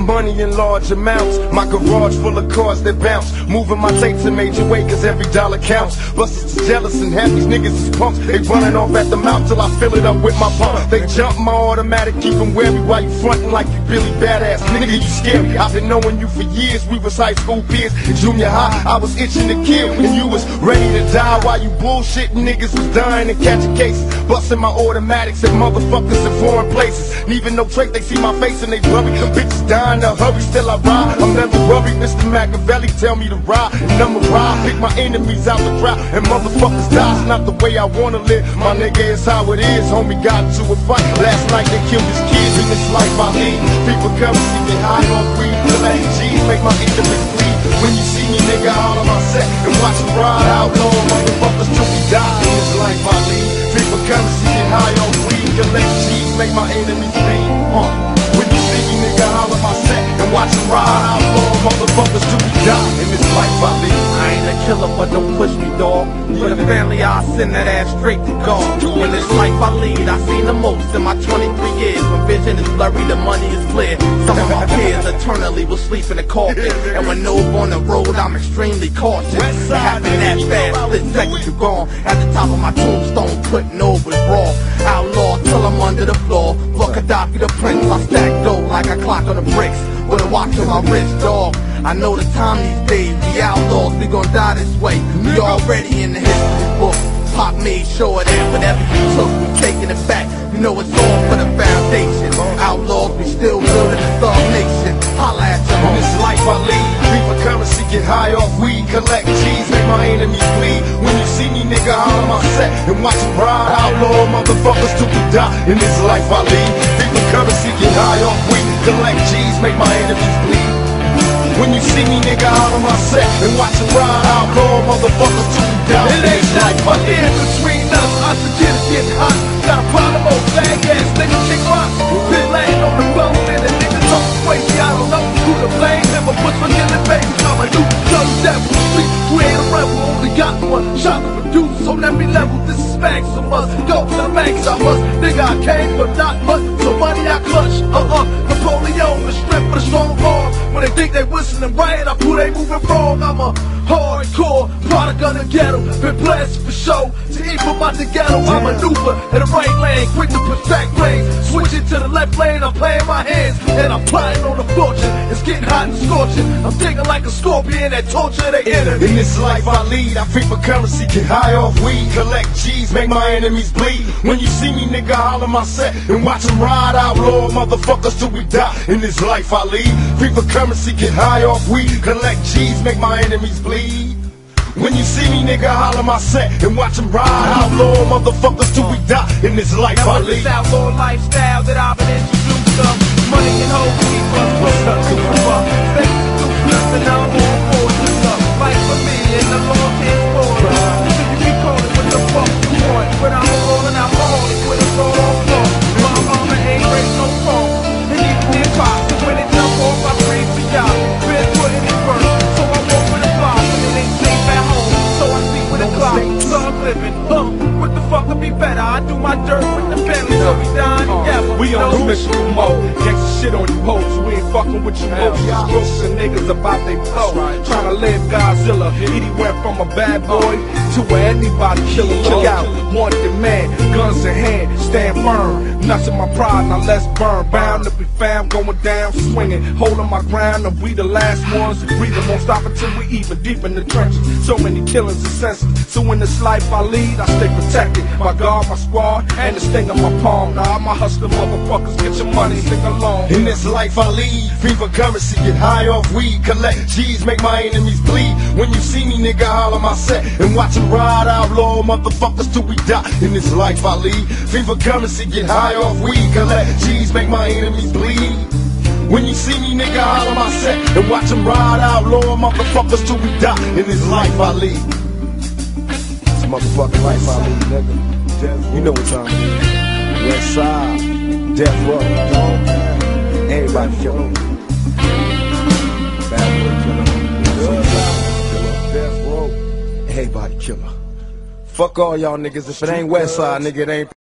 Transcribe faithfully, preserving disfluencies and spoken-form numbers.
money in large amounts. My garage full of cars that bounce. Moving my tapes in major way cause every dollar counts. Busters is jealous and half these niggas is punks. They running off at the mouth till I fill it up with my pump. They jump my automatic, keep them wary while you frontin' like you Billy Badass. Nigga, you scary. I've been knowing you for years. We was high school peers. In junior high, I was itching to kill. And you was ready to die while you bullshitting niggas was dying and catching cases. Busting my automatics at motherfuckers in foreign places. Leaving no trace, they see my face and they worry. Them bitches dying to hurry, still I ride. I'm never worried, Mister Machiavelli tell me to ride. And I'ma ride, pick my enemies out the crowd. And motherfuckers die, it's not the way I wanna live. My nigga, it's how it is, homie got into a fight. Last night they killed his kids in this life I lead. People come see me high on weed. Collect G's, make my enemies bleed. When you see me, nigga, all on my set and watch me ride outlaw motherfuckers till we die in this life I lead. People come see me high on weed. Collect G's, make my enemies bleed. Uh. When you see me, nigga, all on my set and watch me ride outlaw motherfuckers till we die in this life I lead. I ain't a killer, but don't push me, dawg. For the family, I'll send that ass straight to God. In this life I lead, I seen the most in my twenty-three years. When vision is blurry, the money is clear. Some of my peers eternally will sleep in the coffin. And when no on the road, I'm extremely cautious. It happened that fast, split seconds you gone. At the top of my tombstone, putting over raw. Outlaw till I'm under the floor. Fuck Gaddafi the prince, I stack dough like a clock on the bricks. With a watch on my wrist, dog. I know the time these days, we outlaws, we gon' die this way. We already in the history book. Pop made sure that whatever you took, we taking it back. You know it's all for the foundation. Outlaws, we still building a thug nation. Holla at your In home. this life I lead, people currency, get high off weed. Collect G's, make my enemies bleed. When you see me, nigga, holler my set and watch me ride outlaw motherfuckers till we die. In this life I lead, people currency, get high off weed. Collect G's, make my enemies bleed. When you see me, nigga, out on my set and watch it ride outlaw motherfuckers till we die. It ain't like my ear between us. I suggest getting hot. Got a problem, old flag ass nigga kick rock. Been laying on the phone and the nigga talk crazy. I don't know who to blame. Never push my killing baby. I'm a new blood devil. Street, you ain't a rebel. Only got one shot to produce. So let me level. This is facts. I must go to the max. I must. Nigga, I came but not much. So money I clutch. Uh-uh. Napoleon, the strength for the strong arm. When they think they whistling right, I pull they moving wrong. I'm a hardcore product of the ghetto. Been blessed for show. To eat from out the ghetto, I maneuver in the right lane, quick to protect lanes. Switching to the left lane, I'm playing my hands, and I'm plotting on the fortune. It's getting hot and scorching. I'm thinking like a scorpion that torture the enemy. In this life I lead, I free for currency, get high off weed. Collect G's, make my enemies bleed. When you see me, nigga, holler my set and watch them ride outlaw motherfuckers till we die. In this life I lead, free for currency, get high off weed. Collect G's, make my enemies bleed. When you see me, nigga, holler my set and watch them ride outlaw motherfuckers till we die. In this life Now I with this lead. outlaw lifestyle that I've been introduced to, money and hoes keep us pushed up to the fuck. Stay seduced and I'm all for this up. Fight for me and the law can't spoil us. So you keep calling what the fuck you want, but I'm rolling out my holy with a soul on floor. My mama ain't raised no phone, and even their cops, so when they jump off I breathe for y'all. Been putting it first, so I walk with a fly when it ain't safe at home. So I sleep with a clock, love living, huh? What the fuck could be better? I do my dirt with the family, so we dying together. We on this mission for more. Gangsta shit on you hoes. We ain't fucking with you hoes. Just groups and niggas about they flow. Tryna live Godzilla. Edie went from a bad boy to where anybody killer. Look out, wanted man, guns in hand, stand firm. Nothing my pride, now let's burn. Bound to be fam, going down, swinging, holding my ground, and we the last ones. Breathing won't stop until we even deep in the trenches. So many killings and senses. So in this life I lead, I stay protected by God, my squad, and the sting of my palm. Now I'm a hustler, motherfuckers, get your money, sing along. In this life I lead, free for currency, get high off weed. Collect G's, make my enemies bleed. When you see me, nigga, holler my set and watch them ride outlaw motherfuckers till we die. In this life I lead, free for currency, get high off weed. Collect G's, make my enemies bleed. When you see me, nigga, holler my set and watch them ride outlaw motherfuckers till we die. In this life I lead. It's a motherfucking life I lead, nigga. You know what time it is. West Side, Death Row, everybody killer. Bad boy killer. Death Row, everybody killer. Fuck all y'all niggas. If it ain't West Side, nigga, it ain't.